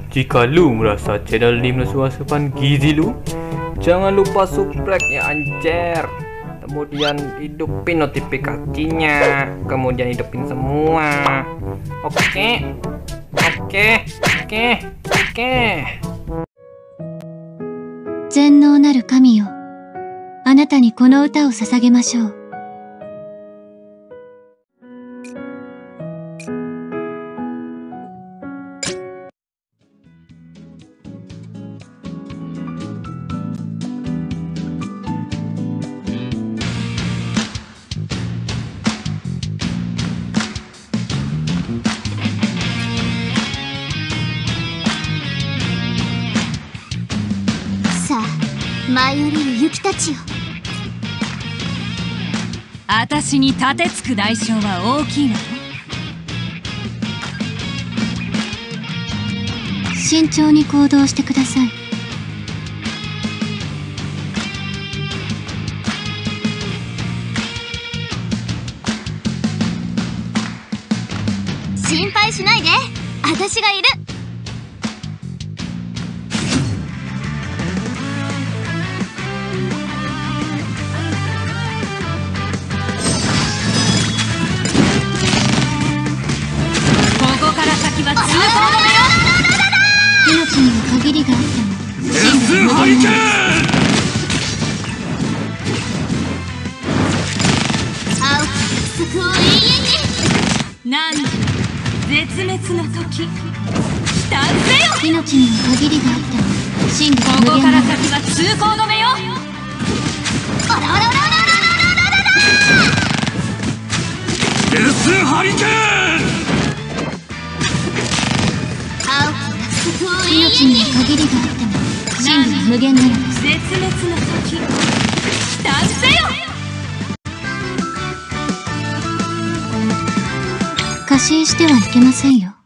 Jika lu merasa channel ini asupan gizi lu, jangan lupa subscribe ya anjir. Kemudian hidupin notifikasinya, kemudian hidupin semua. Oke. 全能なる神よ、あなたにこの歌を捧げましょう。さあ、舞い降りる雪たちよ。 私に盾つく代償は大きいわよ。 慎重に行動してください。 心配しないで、私がいる。 先は通行止めよ。 命には限りがあっても真理は無限な青き約束を永遠に。 なんで絶滅の時期待せよ。 命には限りがあっても真理は無ここ限なから先は通行止めよ。 あらあらあらあらあらあらあら。 デスハリケーン。 命には限りがあっても真理は無限なのです。 絶滅の時待せよ。 過信してはいけませんよ。